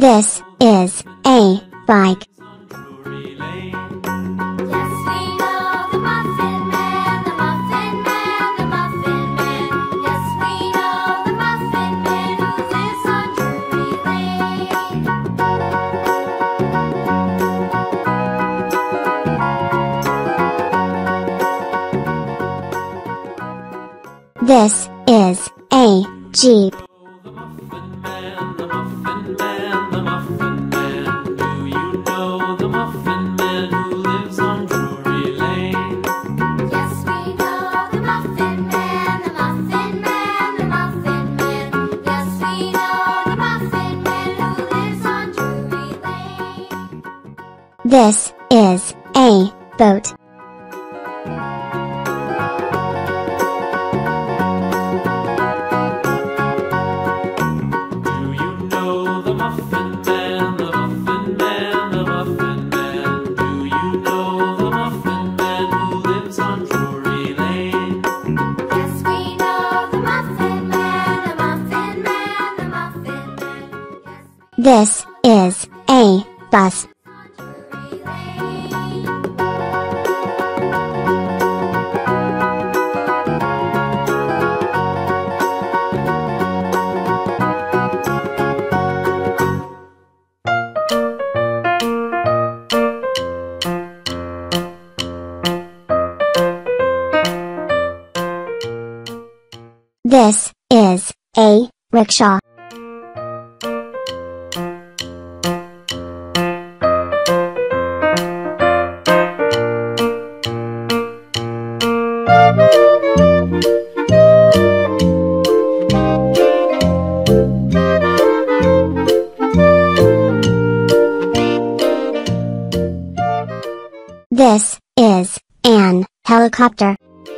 This is a bike. This is a Jeep. This is a boat. Do you know the Muffin Man, the Muffin Man, the Muffin Man? Do you know the Muffin Man who lives on Drury Lane? Yes, we know the Muffin Man, the Muffin Man, the Muffin Man. This is a bus. This is a rickshaw. This is an helicopter.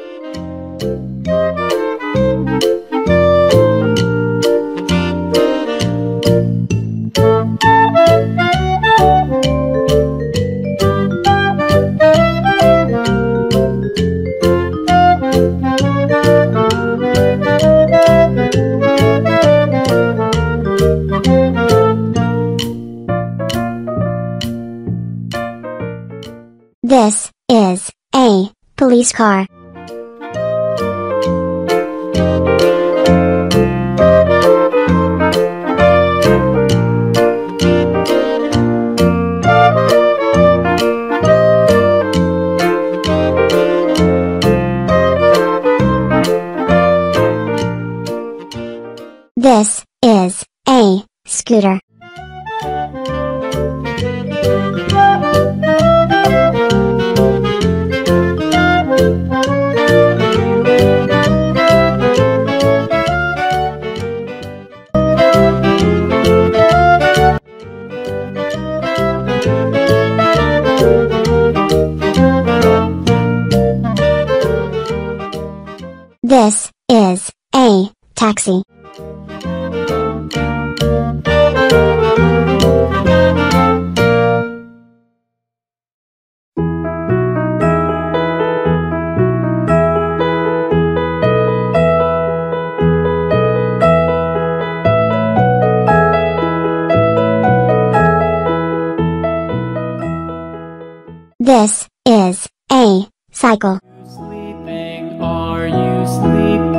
This is a police car. This is a scooter. This is a taxi. This is a cycle. Sleeping, are you sleeping?